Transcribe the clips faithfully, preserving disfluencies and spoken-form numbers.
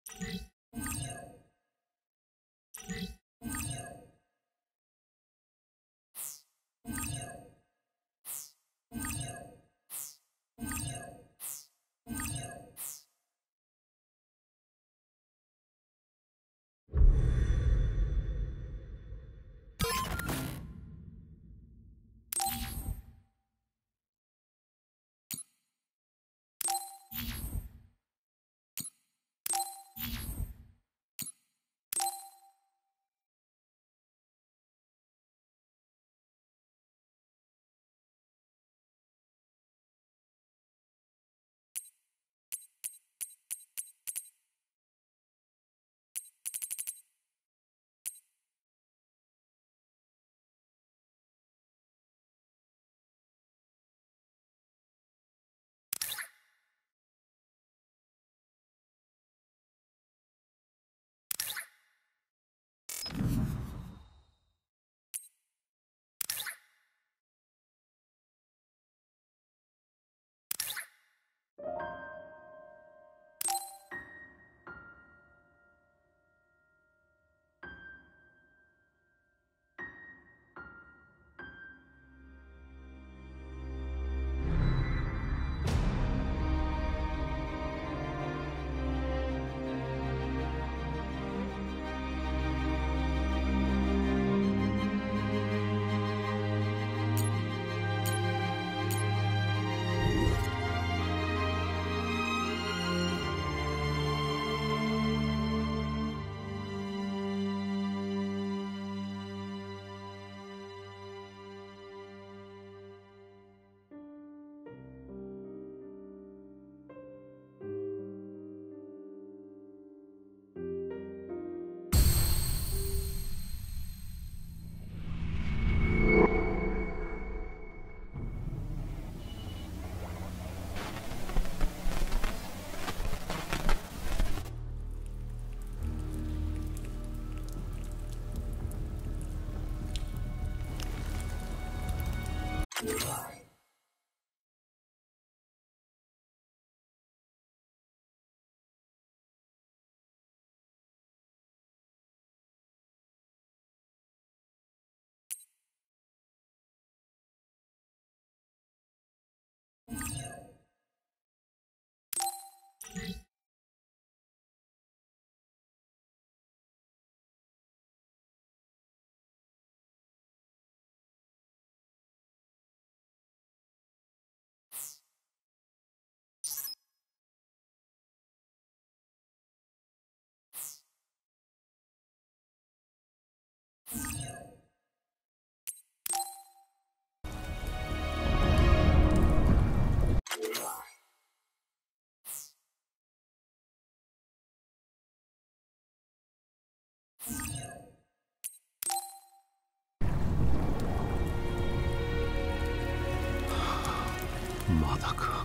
まだか。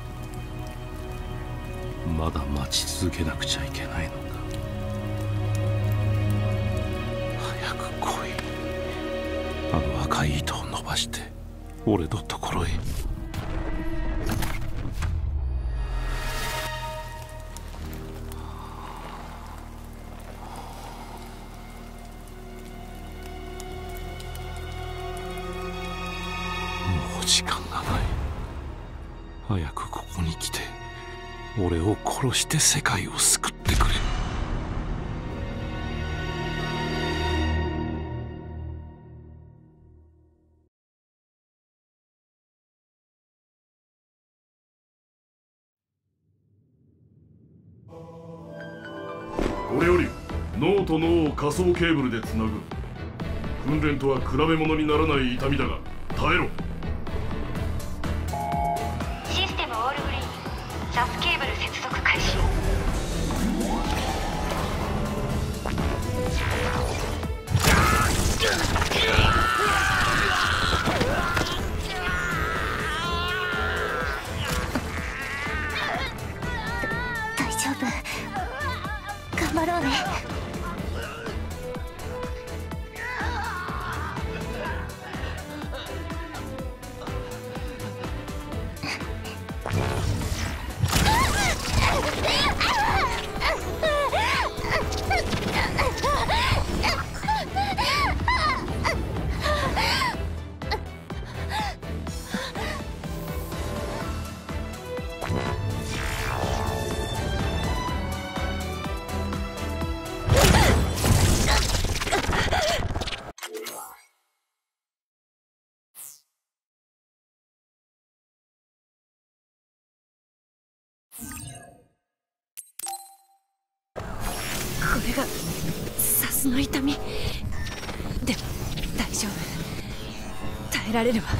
まだ待ち続けなくちゃいけないのか。早く来い。あの赤い糸を伸ばして俺のところへ。もう時間がない。早くここに来て俺を殺して世界を救ってくれ。 これより脳と脳を仮想ケーブルでつなぐ。訓練とは比べ物にならない痛みだが耐えろ。 システムオールグリーン、サスケーブル接続開始。 大丈夫、頑張ろうね。 がさすの痛み。でも大丈夫、耐えられるわ。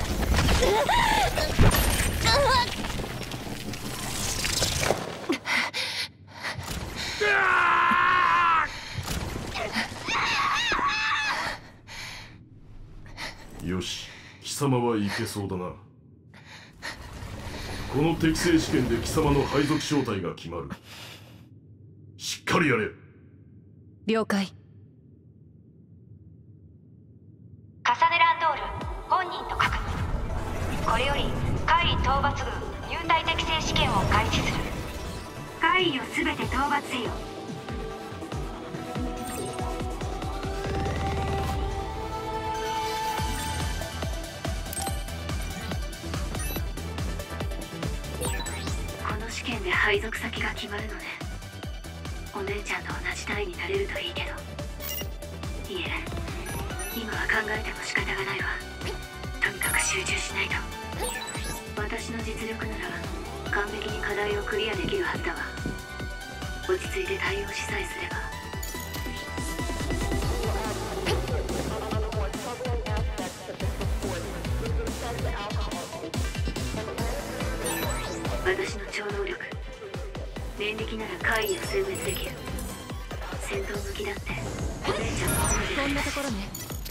よし、貴様はいけそうだな。この適正試験で貴様の配属正体が決まる。しっかりやれ。 了解。 カサネランドール本人と確認。これより怪異討伐軍入隊適正試験を開始する。怪異を全て討伐せよ。 試験で配属先が決まるのね。お姉ちゃんと同じ隊になれるといいけど。いえ、今は考えても仕方がないわ。とにかく集中しないと。私の実力なら完璧に課題をクリアできるはずだわ。落ち着いて対応しさえすれば。私の超能力、念力なら怪異を殲滅できる。戦闘向きだってお姉ちゃんの方で。 こんなところね。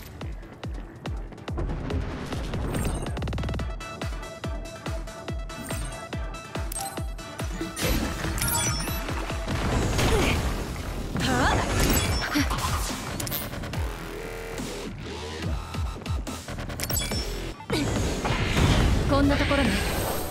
こんなところね。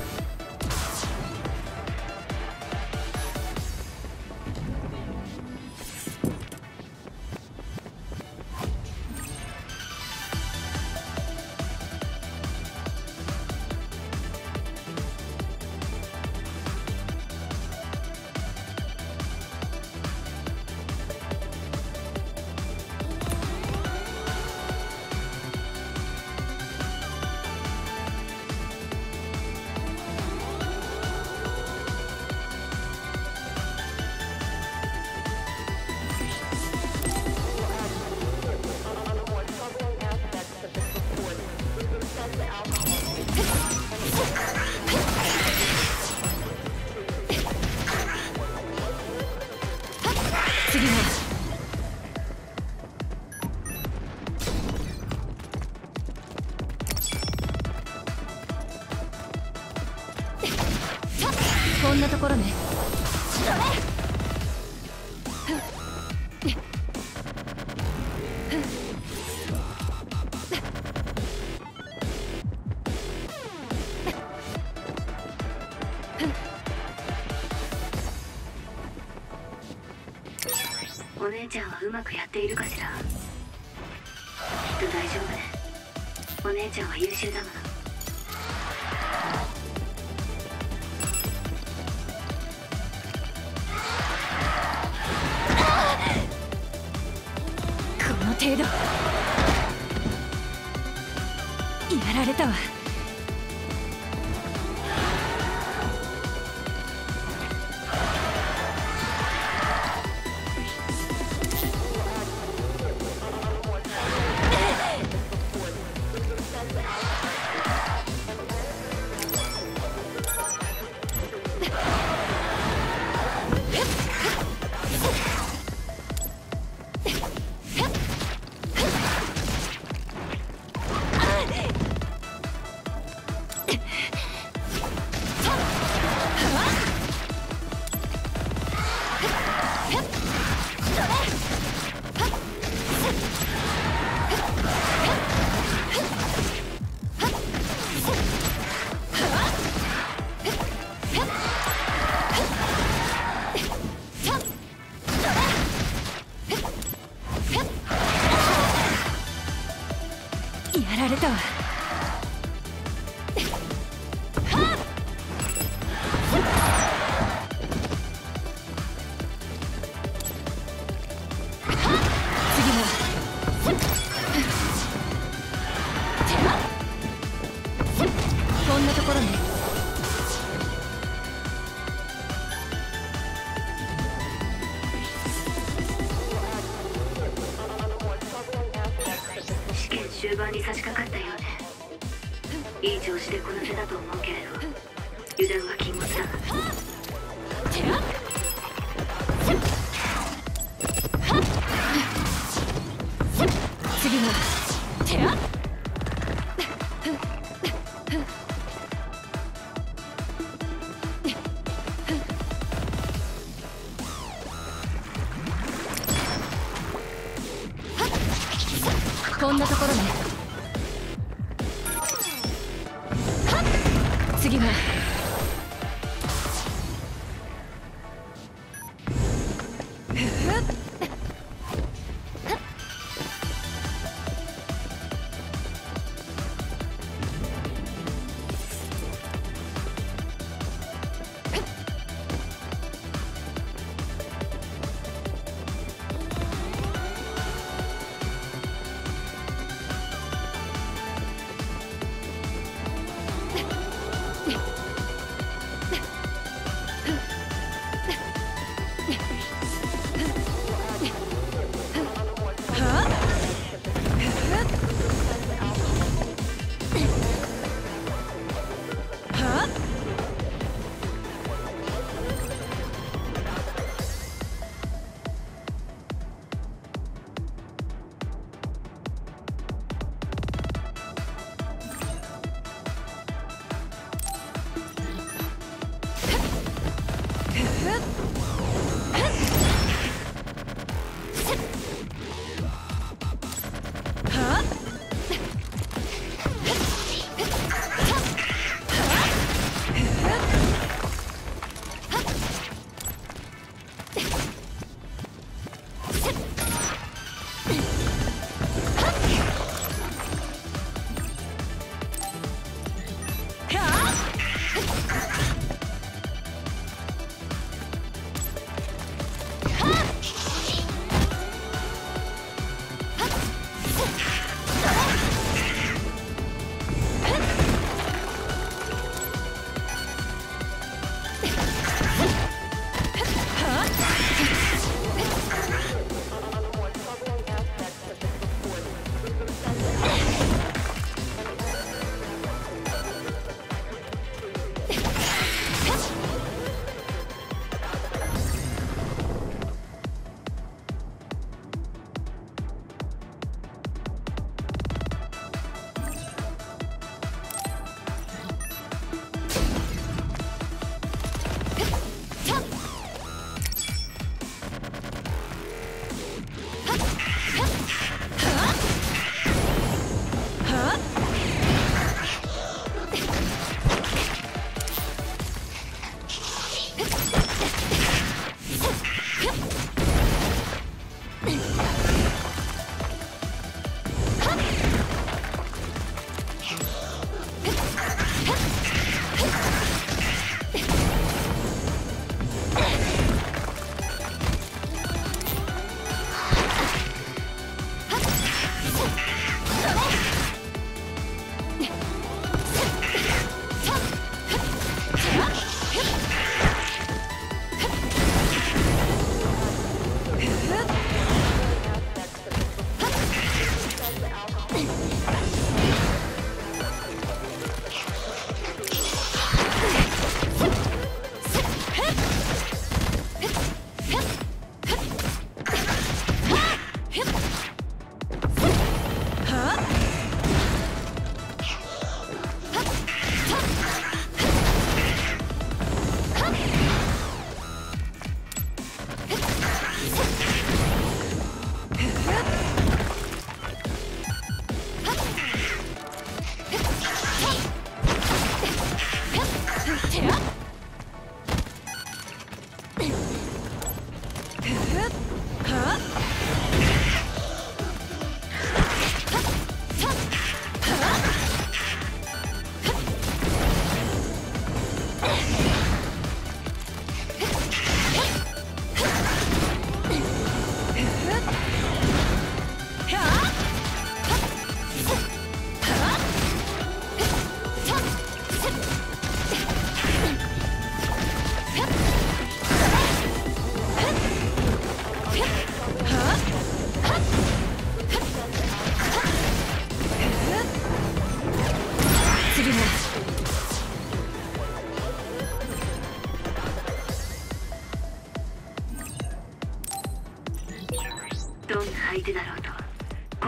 こんなところね。 お姉ちゃんはうまくやっているかしら。きっと大丈夫ね。お姉ちゃんは優秀だもの。 この程度やられたわ。やられたわ。こんなところね。 終盤に差し掛かったようね。いい調子でこなせだと思うけれど油断は禁物だ。 次の手あこんなところね。次の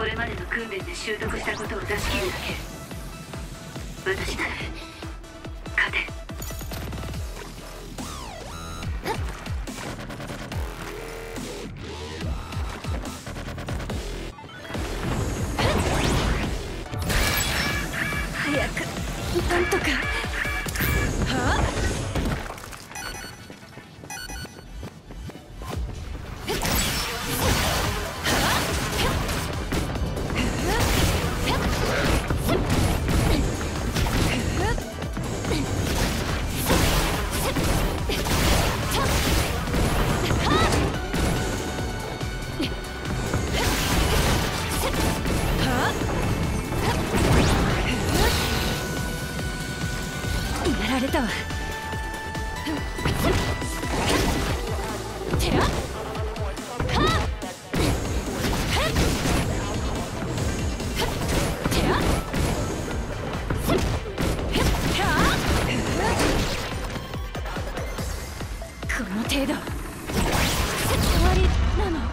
れまでの訓練で習得したことを出し切るだけ。私なら勝てる。 早くなんとか。はあ、やられたわ。てやこの程度。終わりなの？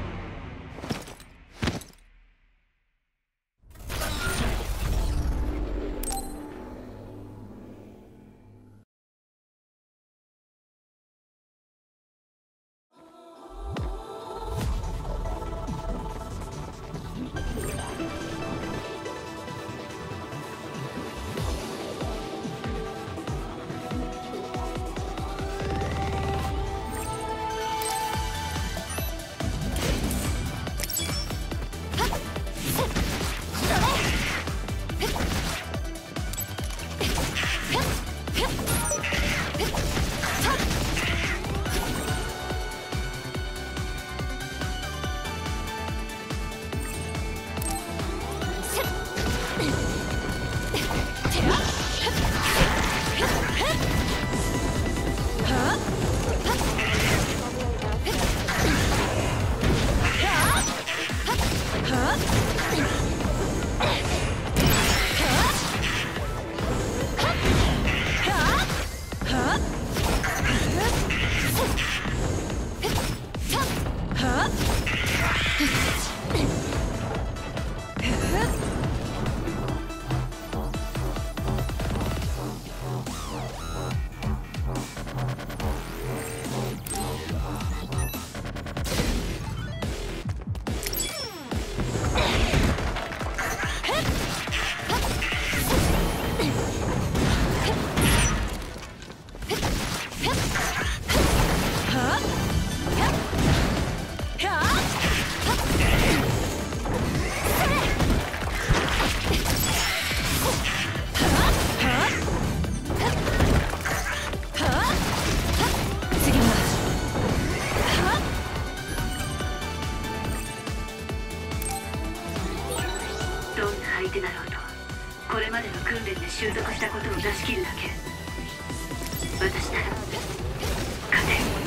これまでの訓練で習得したことを出し切るだけ。私なら勝てる。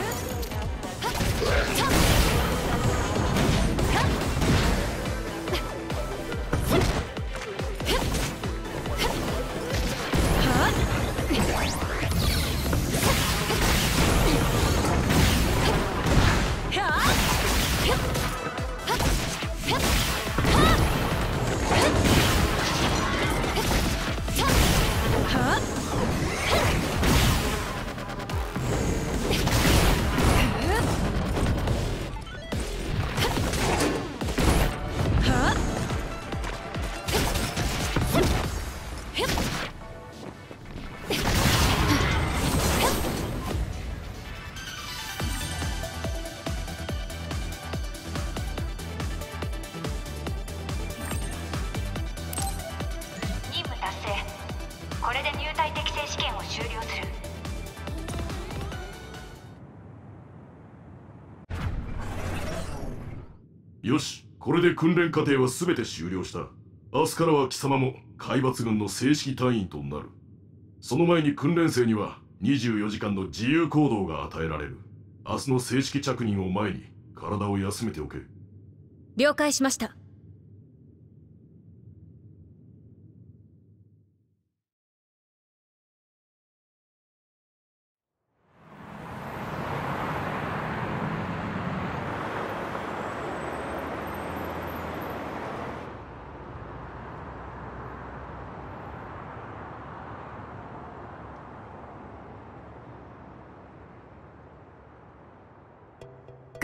これで入隊適正試験を終了する。 よし、これで訓練過程は全て終了した。明日からは貴様も海抜軍の正式隊員となる。その前に訓練生にはにじゅうよじかんの自由行動が与えられる。明日の正式着任を前に体を休めておけ。 了解しました。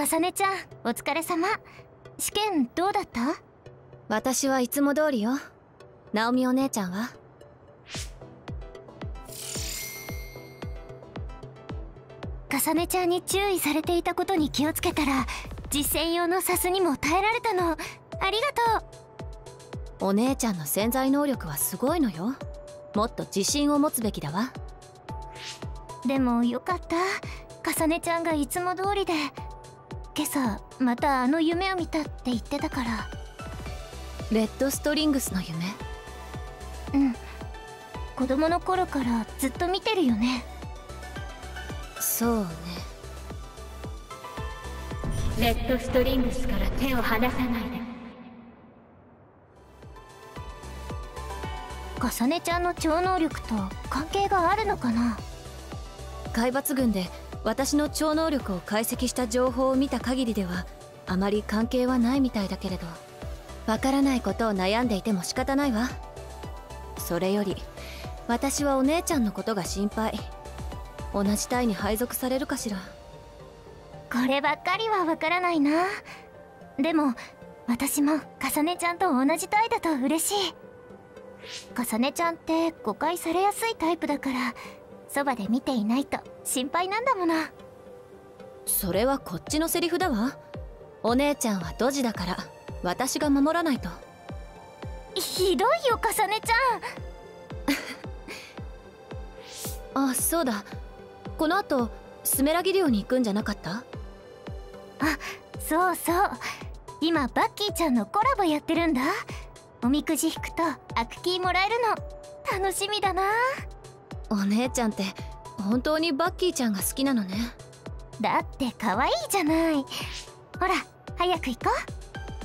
かさねちゃん、お疲れ様。試験どうだった？ 私はいつも通りよ。ナオミお姉ちゃんは？ かさねちゃんに注意されていたことに気をつけたら、実践用のサスにも耐えられたの。ありがとう。お姉ちゃんの潜在能力はすごいのよ。もっと自信を持つべきだわ。 でもよかった。かさねちゃんがいつも通りで、今朝またあの夢を見たって言ってたから。 レッドストリングスの夢？ うん、子供の頃からずっと見てるよね。 そうね。 レッドストリングスから手を離さないで。 かさねちゃんの超能力と関係があるのかな？ 海抜群で私の超能力を解析した情報を見た限りではあまり関係はないみたいだけれど、わからないことを悩んでいても仕方ないわ。それより私はお姉ちゃんのことが心配。同じ隊に配属されるかしら。 こればっかりはわからないな。でも私もかさねちゃんと同じ隊だと嬉しい。かさねちゃんって誤解されやすいタイプだから、そばで見ていないと心配なんだもの。 それはこっちのセリフだわ。お姉ちゃんはドジだから私が守らないと。 ひどいよかさねちゃんあ、そうだ。この後スメラギ寮に行くんじゃなかった？ あ、そうそう。今バッキーちゃんのコラボやってるんだ。おみくじ引くとアクキーもらえるの。楽しみだな。 お姉ちゃんって本当にバッキーちゃんが好きなのね。 だって可愛いじゃない。ほら早く行こう。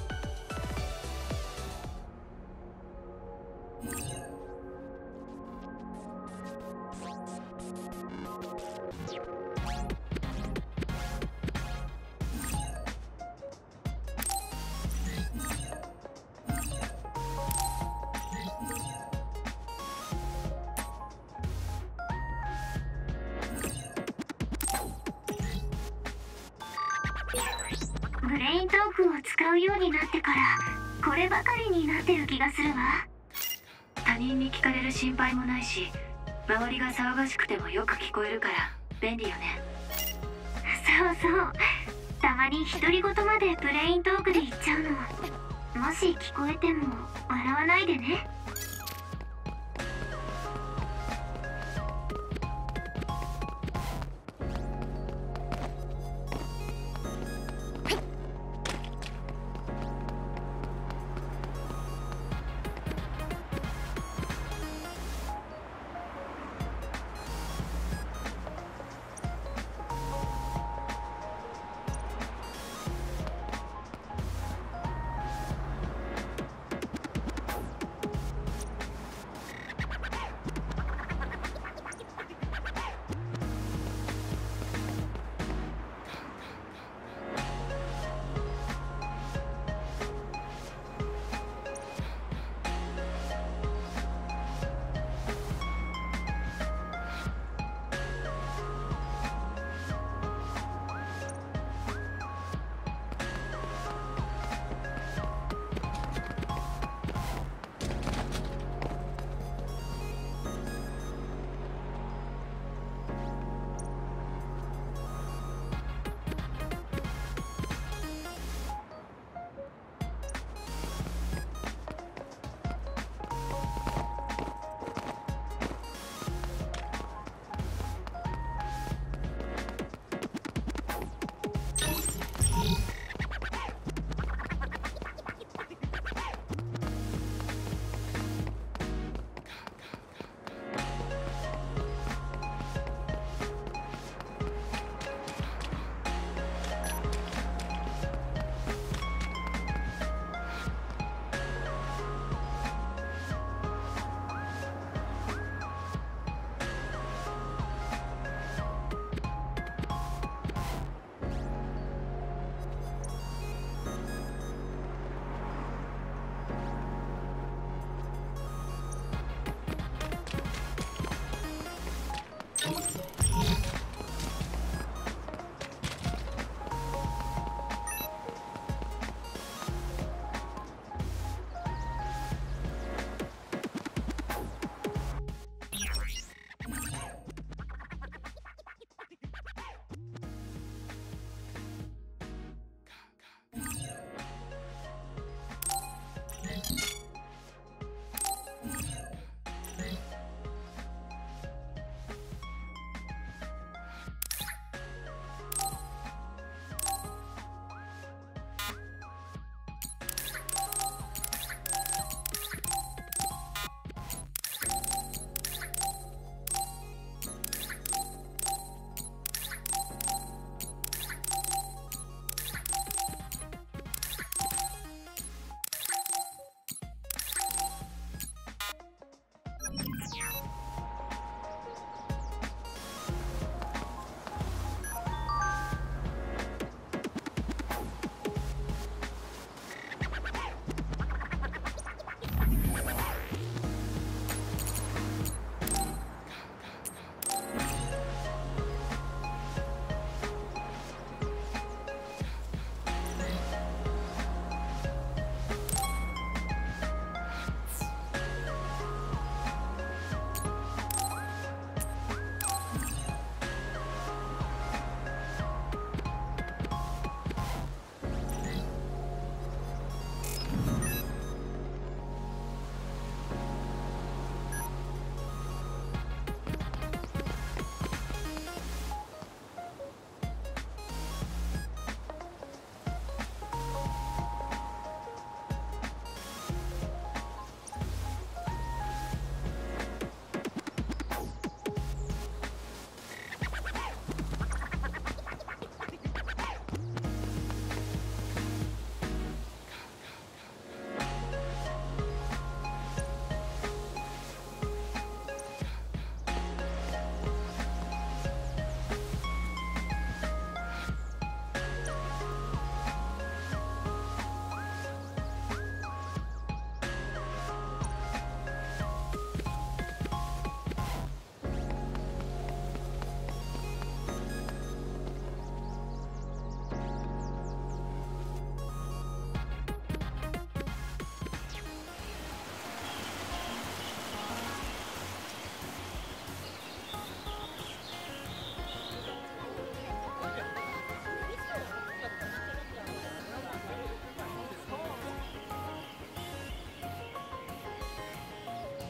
ブレイントークを使うようになってからこればかりになってる気がするわ。他人に聞かれる心配もないし、周りが騒がしくてもよく聞こえるから便利よね。 そうそう、たまに独り言までブレイントークで言っちゃうの。もし聞こえても笑わないでね。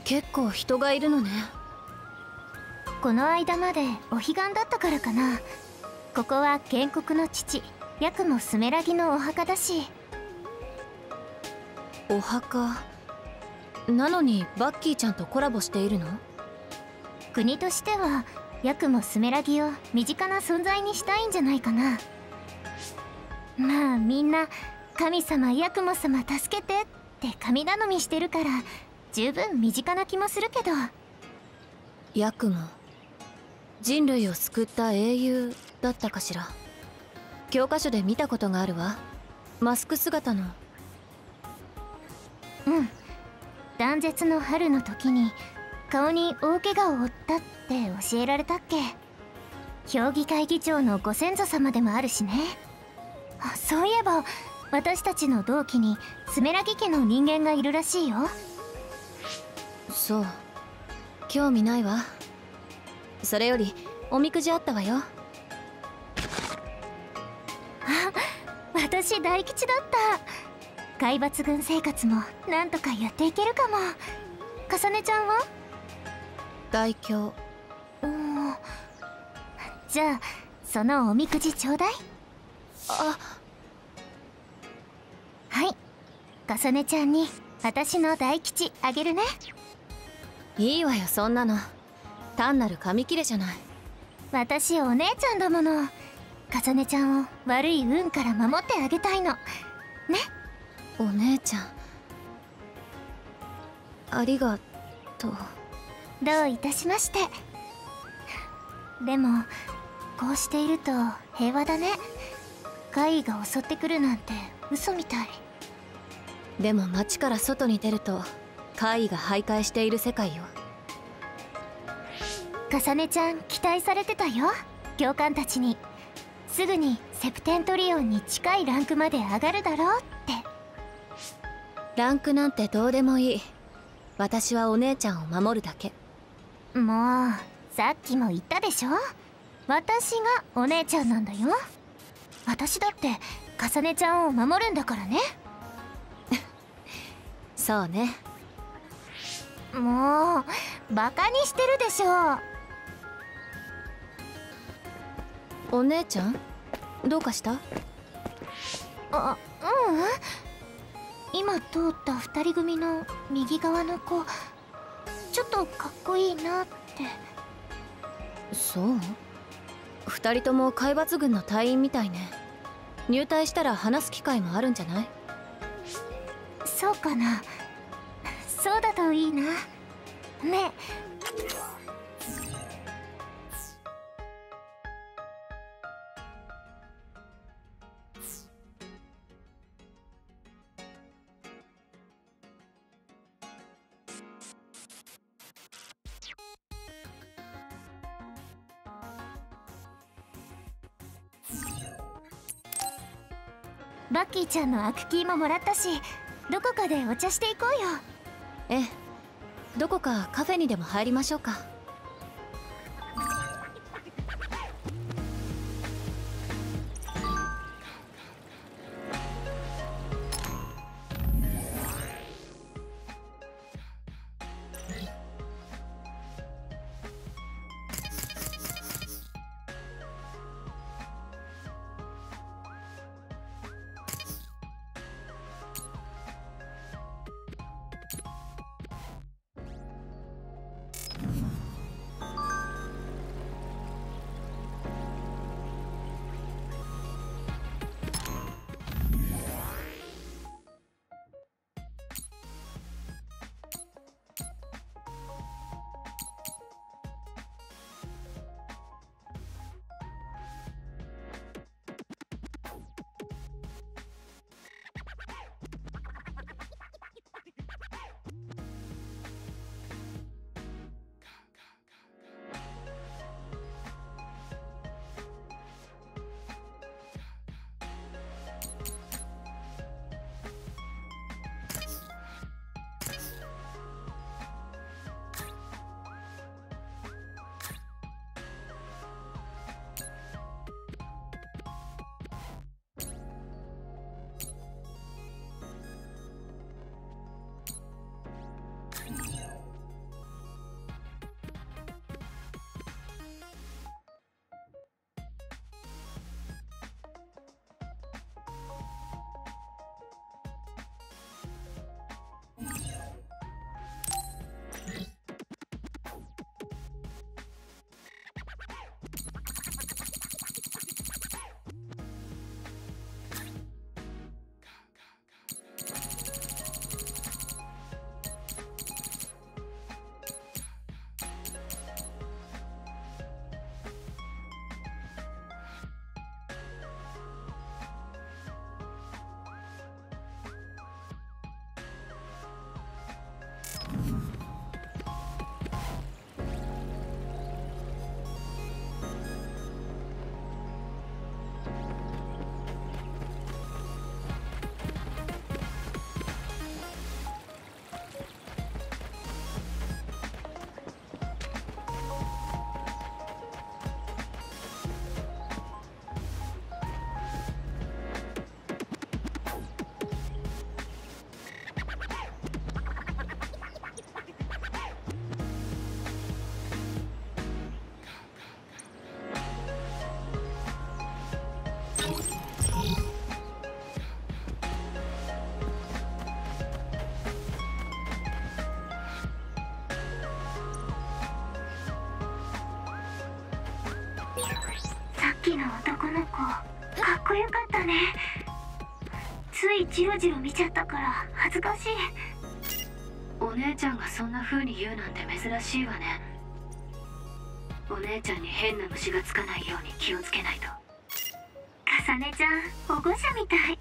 結構人がいるのね。 この間までお彼岸だったからかな。ここは建国の父ヤクモスメラギのお墓だし。 お墓なのにバッキーちゃんとコラボしているの？ 国としてはヤクモスメラギを身近な存在にしたいんじゃないかな。まあみんな神様ヤクモ様助けてって神頼みしてるから十分身近な気もするけど。 ヤクモ、人類を救った英雄だったかしら。教科書で見たことがあるわ。マスク姿の。 うん、断絶の春の時に顔に大怪我を負ったって教えられたっけ。評議会議長のご先祖様でもあるしね。あ、そういえば私たちの同期にスメラギ家の人間がいるらしいよ。 そう、興味ないわ。それよりおみくじあったわよ。 あ、私大吉だった。海抜軍生活もなんとかやっていけるかも。かさねちゃんは？ 大凶。 おー、じゃあそのおみくじちょうだい。 あ、 はい、かさねちゃんに私の大吉あげるね。 いいわよそんなの。単なる紙切れじゃない。 私お姉ちゃんだもの。かさねちゃんを悪い運から守ってあげたいのね。 お姉ちゃん、ありがとう。 どういたしまして。でもこうしていると平和だね。怪異が襲ってくるなんて嘘みたい。 でも街から外に出ると怪異が徘徊している世界よ。 かさねちゃん期待されてたよ、教官たちに。すぐにセプテントリオンに近いランクまで上がるだろうって。 ランクなんてどうでもいい。私はお姉ちゃんを守るだけ。 もうさっきも言ったでしょ、私がお姉ちゃんなんだよ。私だってかさねちゃんを守るんだからね。 そうね。 もうバカにしてるでしょ。 お姉ちゃんどうかした？ あ、ううん。今通った二人組の右側の子、ちょっとかっこいいなって。 そう？二人とも海抜軍の隊員みたいね。入隊したら話す機会もあるんじゃない？ そうかな。そうだといいな。ね。バッキーちゃんのアクキーももらったし、どこかでお茶していこうよ。 ええ、どこかカフェにでも入りましょうか。 気な男の子、かっこよかったね。ついジロジロ見ちゃったから恥ずかしい。 お姉ちゃんがそんな風に言うなんて珍しいわね。お姉ちゃんに変な虫がつかないように気をつけないと。 かさねちゃん保護者みたい。